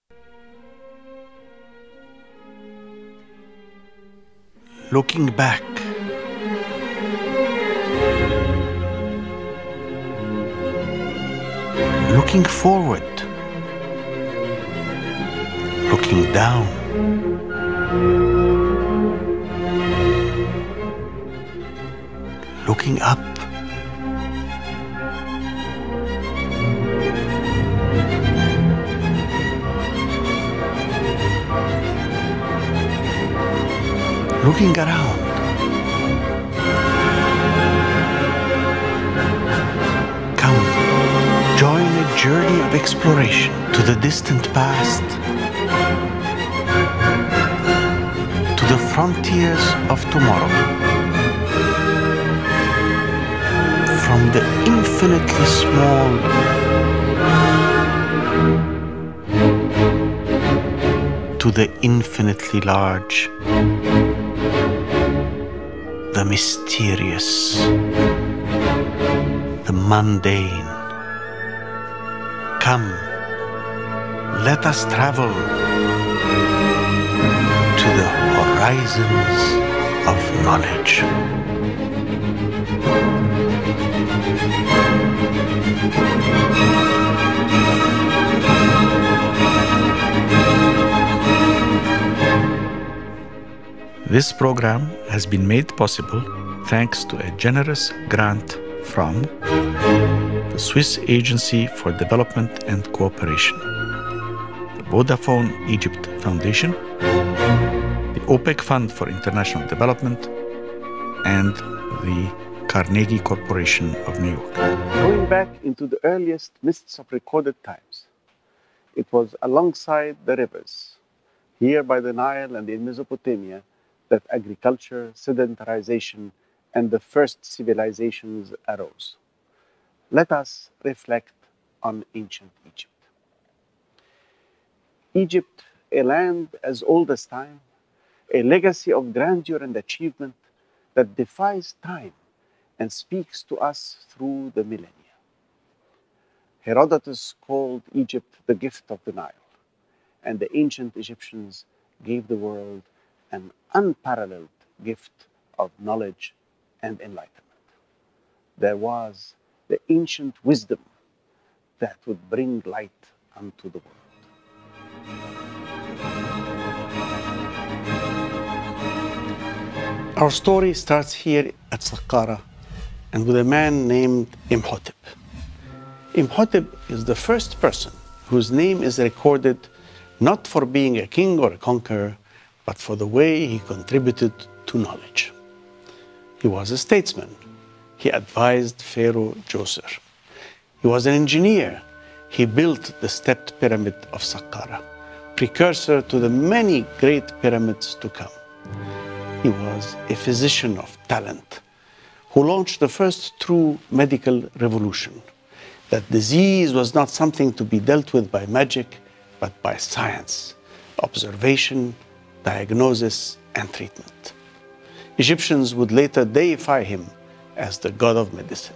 Looking back, looking forward, looking down, looking up, looking around. Come, join a journey of exploration to the distant past, to the frontiers of tomorrow, from the infinitely small to the infinitely large, the mysterious, the mundane. Come, let us travel to the horizons of knowledge. This program has been made possible thanks to a generous grant from the Swiss Agency for Development and Cooperation, the Vodafone Egypt Foundation, the OPEC Fund for International Development, and the Carnegie Corporation of New York. Going back into the earliest mists of recorded times, it was alongside the rivers, here by the Nile and in Mesopotamia, that agriculture, sedentarization, and the first civilizations arose. Let us reflect on ancient Egypt. Egypt, a land as old as time, a legacy of grandeur and achievement that defies time and speaks to us through the millennia. Herodotus called Egypt the gift of the Nile, and the ancient Egyptians gave the world an unparalleled gift of knowledge and enlightenment. There was the ancient wisdom that would bring light unto the world. Our story starts here at Saqqara and with a man named Imhotep. Imhotep is the first person whose name is recorded not for being a king or a conqueror, but for the way he contributed to knowledge. He was a statesman. He advised Pharaoh Djoser. He was an engineer. He built the stepped pyramid of Saqqara, precursor to the many great pyramids to come. He was a physician of talent who launched the first true medical revolution, that disease was not something to be dealt with by magic, but by science, observation, diagnosis, and treatment. Egyptians would later deify him as the god of medicine.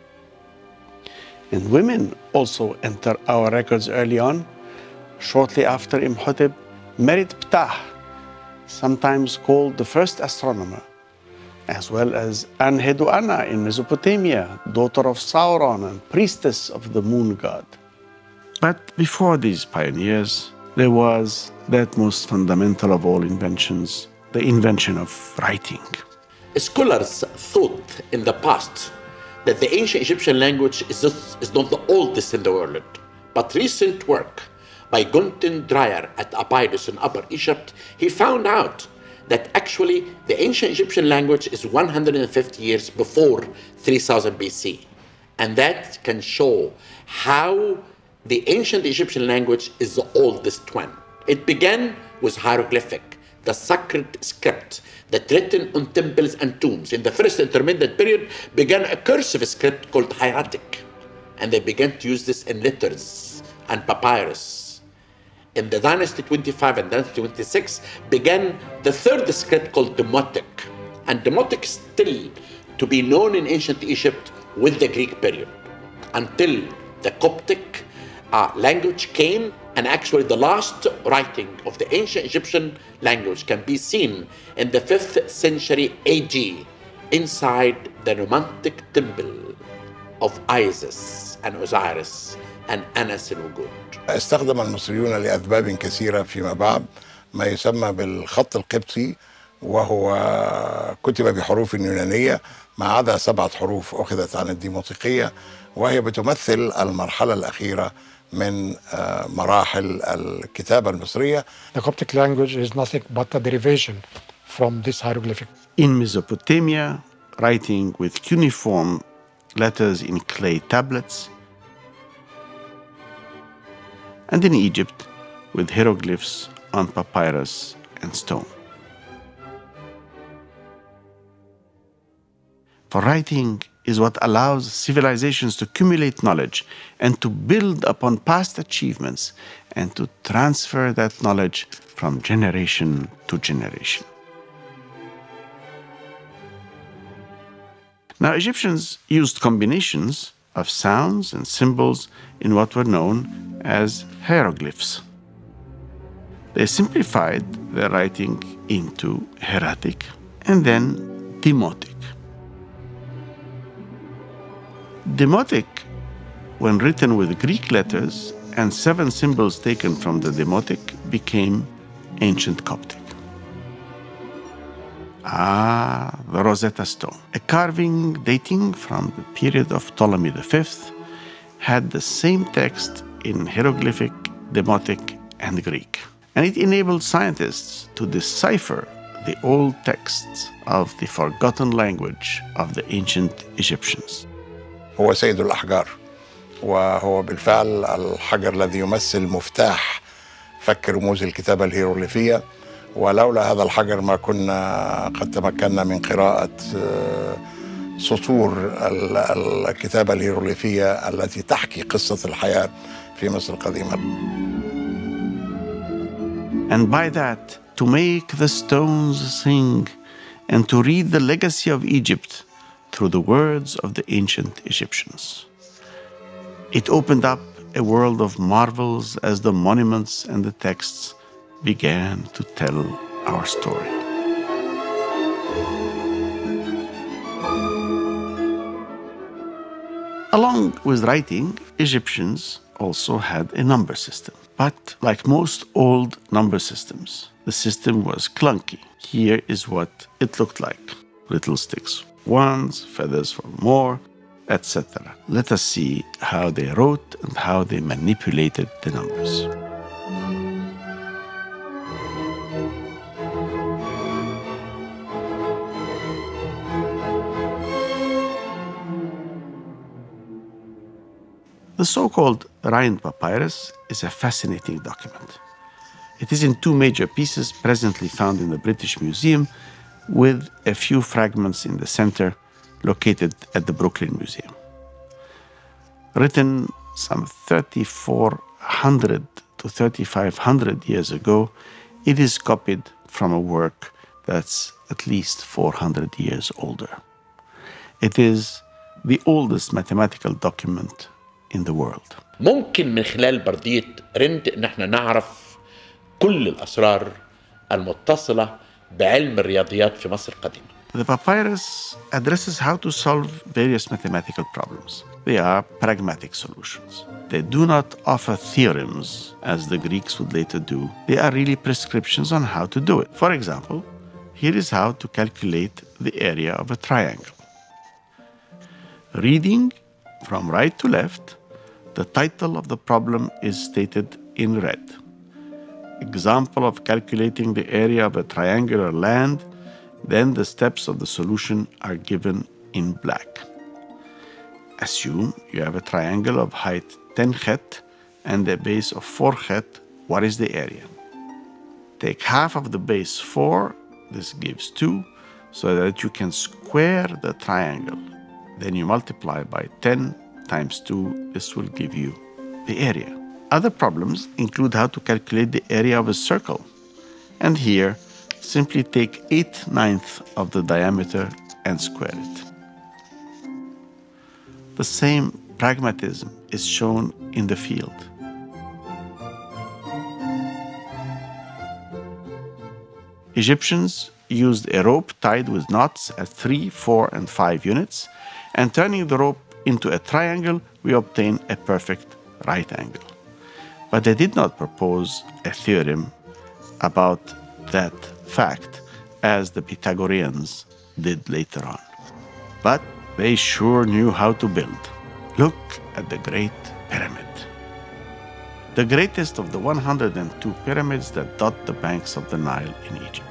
And women also enter our records early on. Shortly after Imhotep, married Ptah, sometimes called the first astronomer, as well as Enheduanna in Mesopotamia, daughter of Sauron and priestess of the moon god. But before these pioneers, there was that most fundamental of all inventions, the invention of writing. Scholars thought in the past that the ancient Egyptian language is not the oldest in the world, but recent work by Gunten Dreyer at Abydos in Upper Egypt, he found out that actually the ancient Egyptian language is 150 years before 3000 BC. And that can show how the ancient Egyptian language is the oldest one. It began with hieroglyphic, the sacred script that written on temples and tombs. In the first intermediate period began a cursive script called hieratic. And they began to use this in letters and papyrus. In the Dynasty 25 and Dynasty 26 began the third script called Demotic. And Demotic is still to be known in ancient Egypt with the Greek period, until the Coptic language came And actually, the last writing of the ancient Egyptian language can be seen in the 5th century AD inside the romantic temple of Isis and Osiris and Anas الوجود. استخدم المصريون لأسباب كثيرة فيما بعد ما يسمى بالخط القبطي، وهو كتب بحروف يونانية ما عدا 7 حروف أخذت عن الديموطيقية، وهي بتمثل المرحلة الأخيرة من مراحل الكتابة المصرية. The Coptic language is nothing but a derivation from this hieroglyphic. In Mesopotamia, writing with cuneiform letters in clay tablets, and in Egypt with hieroglyphs on papyrus and stone. For writing is what allows civilizations to accumulate knowledge and to build upon past achievements and to transfer that knowledge from generation to generation. Now, Egyptians used combinations of sounds and symbols in what were known as hieroglyphs. They simplified their writing into hieratic and then demotic. Demotic, when written with Greek letters and 7 symbols taken from the demotic, became ancient Coptic. The Rosetta Stone. A carving dating from the period of Ptolemy V had the same text in hieroglyphic, demotic, and Greek. And it enabled scientists to decipher the old texts of the forgotten language of the ancient Egyptians. هو سيد الأحجار، وهو بالفعل الحجر الذي يمثل مفتاح فك رموز الكتابة الهيروغليفية، ولولا هذا الحجر ما كنا قد تمكنا من قراءة سطور الكتابة الهيروغليفية التي تحكي قصة الحياة في مصر القديمة. And by that, to make the stones sing and to read the legacy of Egypt through the words of the ancient Egyptians. It opened up a world of marvels as the monuments and the texts began to tell our story. Along with writing, Egyptians also had a number system. But like most old number systems, the system was clunky. Here is what it looked like. Little sticks, ones, feathers for more, etc. Let us see how they wrote and how they manipulated the numbers. The so-called Rhind Papyrus is a fascinating document. It is in 2 major pieces presently found in the British Museum, with a few fragments in the center located at the Brooklyn Museum. Written some 3,400 to 3,500 years ago, it is copied from a work that's at least 400 years older. It is the oldest mathematical document in the world. ممكن من خلال بردية رند ان احنا نعرف كل الاسرار المتصلة بعلم الرياضيات في مصر القديمة. The papyrus addresses how to solve various mathematical problems. They are pragmatic solutions. They do not offer theorems, as the Greeks would later do. They are really prescriptions on how to do it. For example, here is how to calculate the area of a triangle. Reading from right to left, the title of the problem is stated in red. Example of calculating the area of a triangular land, then the steps of the solution are given in black. Assume you have a triangle of height 10 chet and a base of 4 chet. What is the area? Take half of the base 4, this gives 2, so that you can square the triangle. Then you multiply by 10 times 2, this will give you the area. Other problems include how to calculate the area of a circle. And here, simply take 8/9 of the diameter and square it. The same pragmatism is shown in the field. Egyptians used a rope tied with knots at 3, 4, and 5 units, and turning the rope into a triangle, we obtain a perfect right angle. But they did not propose a theorem about that fact, as the Pythagoreans did later on. But they sure knew how to build. Look at the Great Pyramid, the greatest of the 102 pyramids that dot the banks of the Nile in Egypt.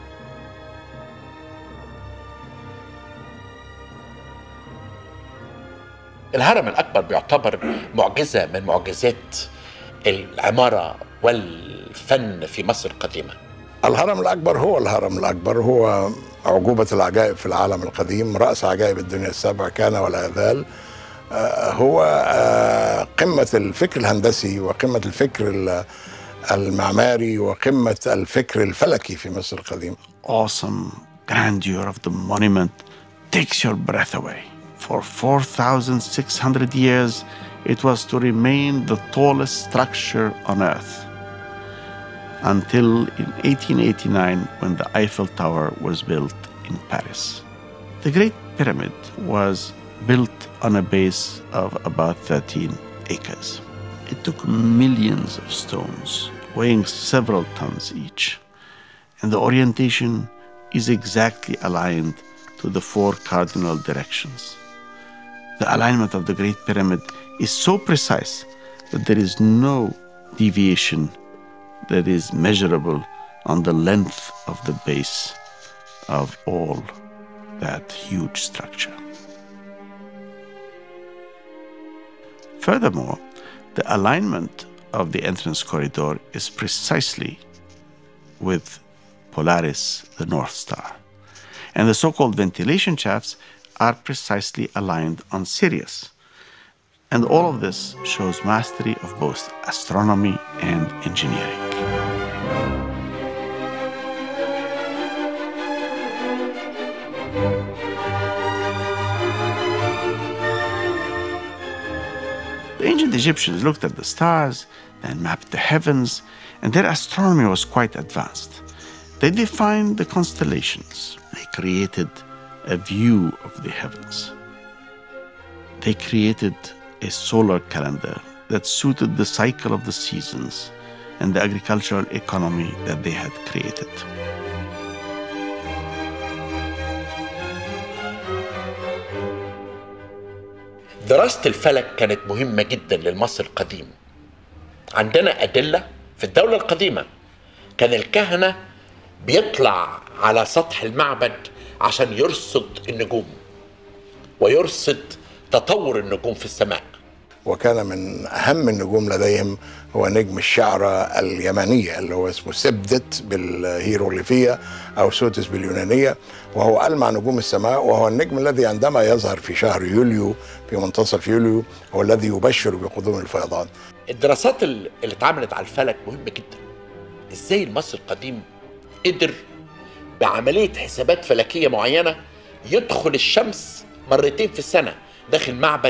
الهرم الأكبر بيعتبر معجزة من معجزات العمارة والفن في مصر القديمة. الهرم الأكبر هو الهرم الأكبر، هو أعجوبة العجائب في العالم القديم، رأس عجائب الدنيا السبع كان ولا يزال. هو قمة الفكر الهندسي وقمة الفكر المعماري وقمة الفكر الفلكي في مصر القديم. Awesome grandeur of the monument takes your breath away. For 4,600 years, it was to remain the tallest structure on Earth, until in 1889, when the Eiffel Tower was built in Paris. The Great Pyramid was built on a base of about 13 acres. It took millions of stones, weighing several tons each, and the orientation is exactly aligned to the 4 cardinal directions. The alignment of the Great Pyramid is so precise that there is no deviation that is measurable on the length of the base of all that huge structure. Furthermore, the alignment of the entrance corridor is precisely with Polaris, the North Star, and the so-called ventilation shafts are precisely aligned on Sirius. And all of this shows mastery of both astronomy and engineering. The ancient Egyptians looked at the stars and mapped the heavens, and their astronomy was quite advanced. They defined the constellations. They created a view of the heavens. They created a solar calendar that suited the cycle of the seasons and the agricultural economy that they had created. دراسة الفلك كانت مهمة جدا للمصري القديم. عندنا أدلة في الدولة القديمة كان الكهنة بيطلع على سطح المعبد عشان يرصد النجوم ويرصد تطور النجوم في السماء. وكان من أهم النجوم لديهم هو نجم الشعرة اليمنية اللي هو اسمه سبدت بالهيروغليفية أو سوتس باليونانية، وهو ألمع نجوم السماء، وهو النجم الذي عندما يظهر في شهر يوليو في منتصف يوليو هو الذي يبشر بقدوم الفيضان. الدراسات اللي اتعملت على الفلك مهمة جدا. ازاي المصري القديم قدر بعملية حسابات فلكية معينة يدخل الشمس مرتين في السنة داخل معبد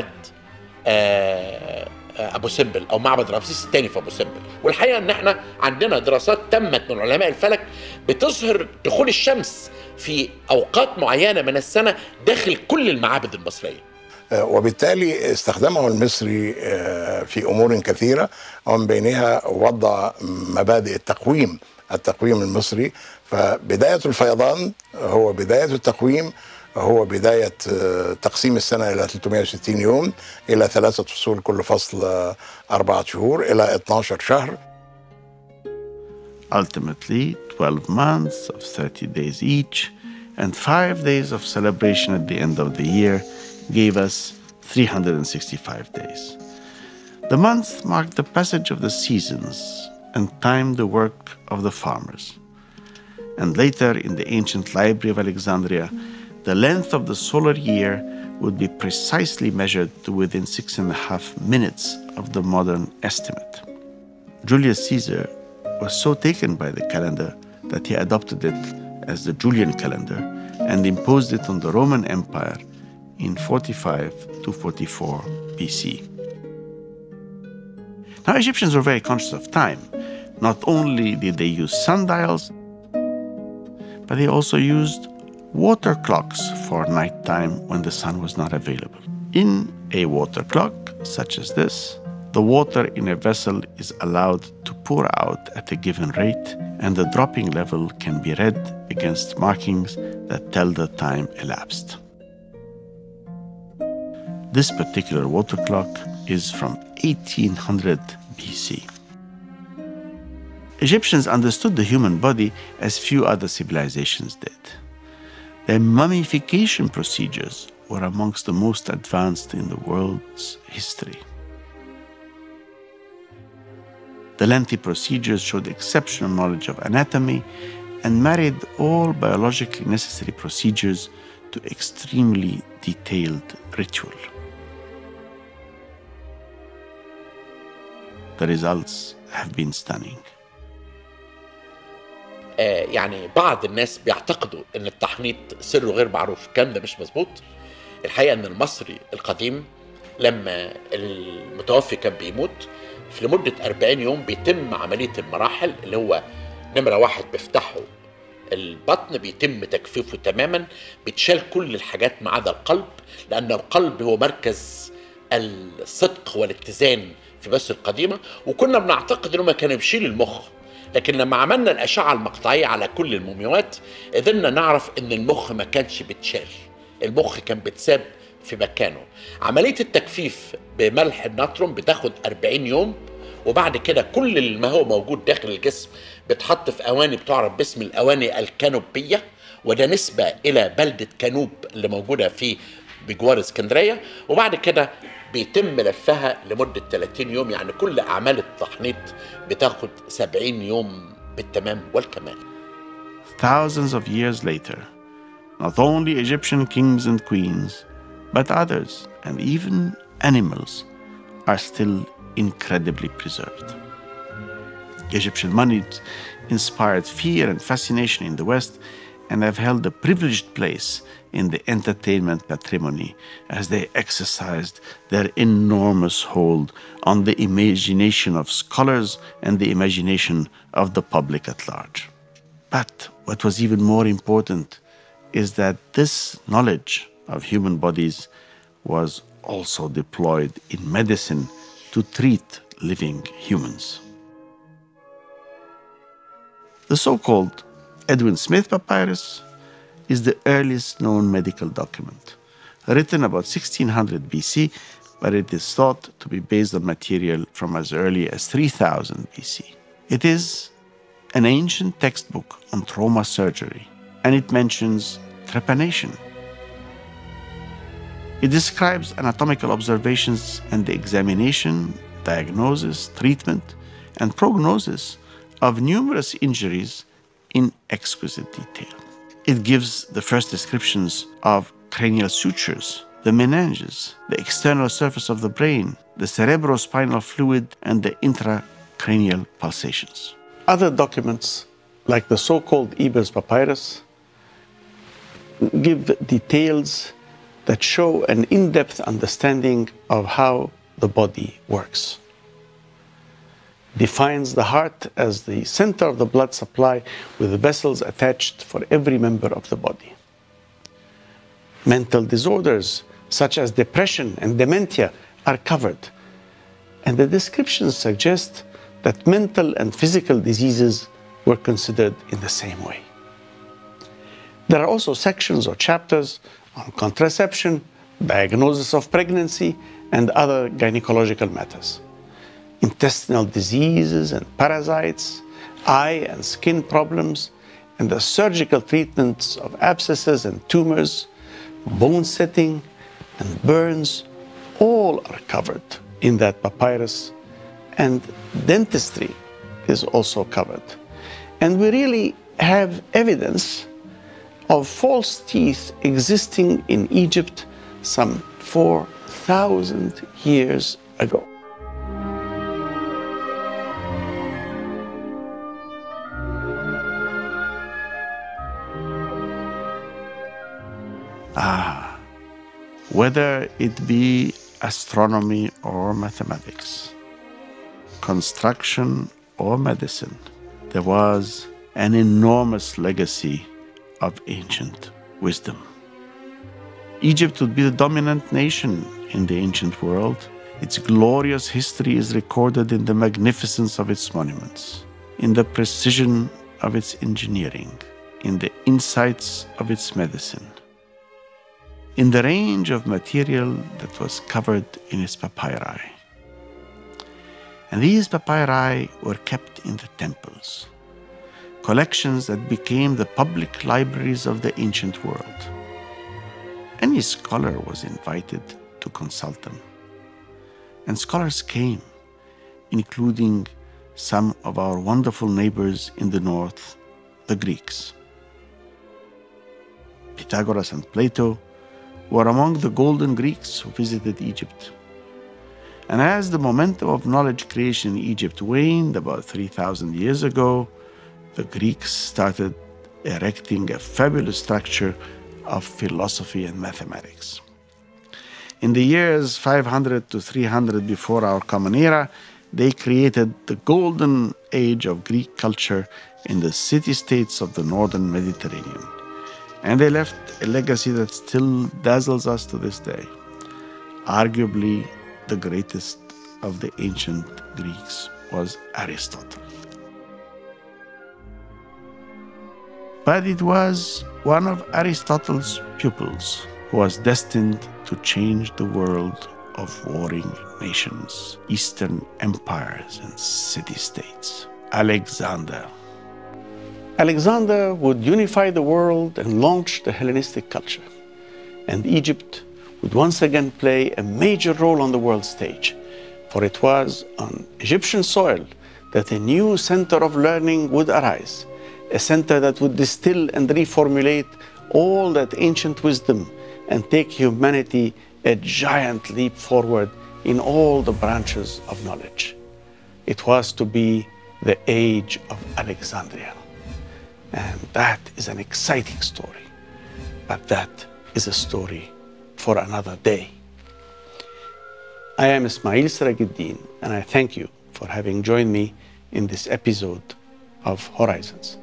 أبو سمبل أو معبد رمسيس الثاني في أبو سمبل. والحقيقة إن إحنا عندنا دراسات تمت من علماء الفلك بتظهر دخول الشمس في أوقات معينة من السنة داخل كل المعابد المصرية. وبالتالي استخدمه المصري في أمور كثيرة، ومن بينها وضع مبادئ التقويم المصري. فبداية الفيضان هو بداية التقويم، هو بداية تقسيم السنة إلى 360 يوم، إلى 3 فصول كل فصل 4 شهور، إلى 12 شهر. Ultimately, 12 months of 30 days each and 5 days of celebration at the end of the year gave us 365 days. The months marked the passage of the seasons and timed the work of the farmers. And later, in the ancient library of Alexandria, the length of the solar year would be precisely measured to within 6.5 minutes of the modern estimate. Julius Caesar was so taken by the calendar that he adopted it as the Julian calendar and imposed it on the Roman Empire in 45 to 44 BC. Now, Egyptians were very conscious of time. Not only did they use sundials, but they also used water clocks for nighttime when the sun was not available. In a water clock, such as this, the water in a vessel is allowed to pour out at a given rate, and the dropping level can be read against markings that tell the time elapsed. This particular water clock is from 1800 BC. Egyptians understood the human body as few other civilizations did. Their mummification procedures were amongst the most advanced in the world's history. The lengthy procedures showed exceptional knowledge of anatomy and married all biologically necessary procedures to extremely detailed ritual. The results have been stunning. يعني بعض الناس بيعتقدوا ان التحنيط سره غير معروف. الكلام ده مش مظبوط. الحقيقه ان المصري القديم لما المتوفي كان بيموت في لمده 40 يوم بيتم عمليه المراحل، اللي هو نمره 1 بيفتحوا البطن، بيتم تجفيفه تماما، بيتشال كل الحاجات ما عدا القلب، لان القلب هو مركز الصدق والاتزان في مصر القديمه، وكنا بنعتقد انه ما كان بيشيل المخ. لكن لما عملنا الأشعة المقطعية على كل المومياوات قدرنا نعرف إن المخ ما كانش بيتشال، المخ كان بيتساب في مكانه. عملية التجفيف بملح الناتروم بتاخد 40 يوم، وبعد كده كل ما هو موجود داخل الجسم بتحط في أواني بتعرف باسم الأواني الكانوبية، وده نسبة إلى بلدة كانوب اللي موجودة في بجوار اسكندرية، وبعد كده بيتم لفها لمدة 30 يوم. يعني كل أعمال التحنيط بتاخد 70 يوم بالتمام والكمال. Thousands of years later, not only Egyptian kings and queens, but others and even animals are still incredibly preserved. Egyptian mummies inspired fear and fascination in the West and have held a privileged place in the entertainment patrimony as they exercised their enormous hold on the imagination of scholars and the imagination of the public at large. But what was even more important is that this knowledge of human bodies was also deployed in medicine to treat living humans. The so-called Edwin Smith Papyrus is the earliest known medical document, written about 1600 BC, but it is thought to be based on material from as early as 3000 BC. It is an ancient textbook on trauma surgery, and it mentions trepanation. It describes anatomical observations and the examination, diagnosis, treatment, and prognosis of numerous injuries in exquisite detail. It gives the first descriptions of cranial sutures, the meninges, the external surface of the brain, the cerebrospinal fluid, and the intracranial pulsations. Other documents, like the so-called Ebers Papyrus, give details that show an in-depth understanding of how the body works. Defines the heart as the center of the blood supply with vessels attached for every member of the body. Mental disorders such as depression and dementia are covered, and the descriptions suggest that mental and physical diseases were considered in the same way. There are also sections or chapters on contraception, diagnosis of pregnancy, and other gynecological matters. Intestinal diseases and parasites, eye and skin problems, and the surgical treatments of abscesses and tumors, bone setting and burns, all are covered in that papyrus, and dentistry is also covered. And we really have evidence of false teeth existing in Egypt some 4,000 years ago. Whether it be astronomy or mathematics, construction or medicine, there was an enormous legacy of ancient wisdom. Egypt would be the dominant nation in the ancient world. Its glorious history is recorded in the magnificence of its monuments, in the precision of its engineering, in the insights of its medicine, in the range of material that was covered in its papyri. And these papyri were kept in the temples, collections that became the public libraries of the ancient world. Any scholar was invited to consult them. And scholars came, including some of our wonderful neighbors in the north, the Greeks. Pythagoras and Plato were among the golden Greeks who visited Egypt. And as the momentum of knowledge creation in Egypt waned about 3,000 years ago, the Greeks started erecting a fabulous structure of philosophy and mathematics. In the years 500 to 300 before our Common Era, they created the golden age of Greek culture in the city-states of the northern Mediterranean. And they left a legacy that still dazzles us to this day. Arguably, the greatest of the ancient Greeks was Aristotle. But it was one of Aristotle's pupils who was destined to change the world of warring nations, Eastern empires, and city-states: Alexander. Alexander would unify the world and launch the Hellenistic culture. And Egypt would once again play a major role on the world stage, for it was on Egyptian soil that a new center of learning would arise, a center that would distill and reformulate all that ancient wisdom and take humanity a giant leap forward in all the branches of knowledge. It was to be the age of Alexandria. And that is an exciting story, but that is a story for another day. I am Ismail Serageldin, and I thank you for having joined me in this episode of Horizons.